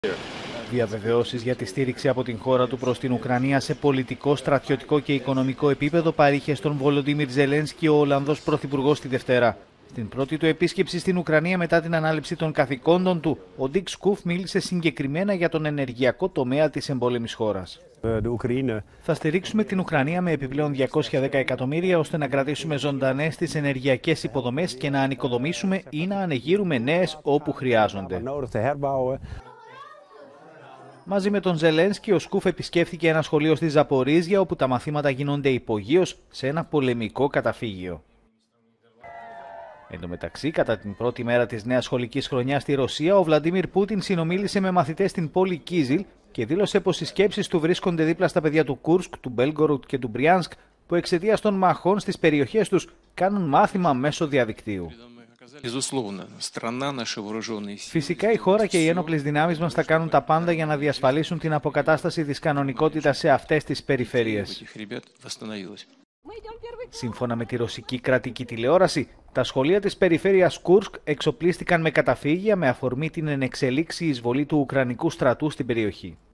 Διαβεβαιώσεις για τη στήριξη από την χώρα του προς την Ουκρανία σε πολιτικό, στρατιωτικό και οικονομικό επίπεδο παρήχε στον Βολοντίμιρ Ζελένσκι ο Ολλανδός Πρωθυπουργός τη Δευτέρα. Στην πρώτη του επίσκεψη στην Ουκρανία μετά την ανάληψη των καθηκόντων του, ο Ντίκ Σκούφ μίλησε συγκεκριμένα για τον ενεργειακό τομέα της εμπόλεμης χώρας. Θα στηρίξουμε την Ουκρανία με επιπλέον 210 εκατομμύρια ώστε να κρατήσουμε ζωντανές τις ενεργειακές υποδομές και να ανοικοδομήσουμε ή να ανεγείρουμε νέες όπου χρειάζονται. Μαζί με τον Ζελένσκι, ο Σκούφ επισκέφθηκε ένα σχολείο στη Ζαπορίζια όπου τα μαθήματα γίνονται υπογείως σε ένα πολεμικό καταφύγιο. Εν τω μεταξύ, κατά την πρώτη μέρα της νέας σχολικής χρονιάς στη Ρωσία, ο Βλαντίμιρ Πούτιν συνομίλησε με μαθητές στην πόλη Κίζιλ και δήλωσε πως οι σκέψεις του βρίσκονται δίπλα στα παιδιά του Κούρσκ, του Μπέλγκορουτ και του Μπριάνσκ, που εξαιτίας των μαχών στις περιοχές τους κάνουν μάθημα μέσω διαδικτύου. Φυσικά η χώρα και οι ένοπλες δυνάμεις μας θα κάνουν τα πάντα για να διασφαλίσουν την αποκατάσταση της κανονικότητας σε αυτές τις περιφέρειες. Σύμφωνα με τη ρωσική κρατική τηλεόραση, τα σχολεία της περιφέρειας Κούρσκ εξοπλίστηκαν με καταφύγια με αφορμή την ενεξελίξη εισβολή του Ουκρανικού στρατού στην περιοχή.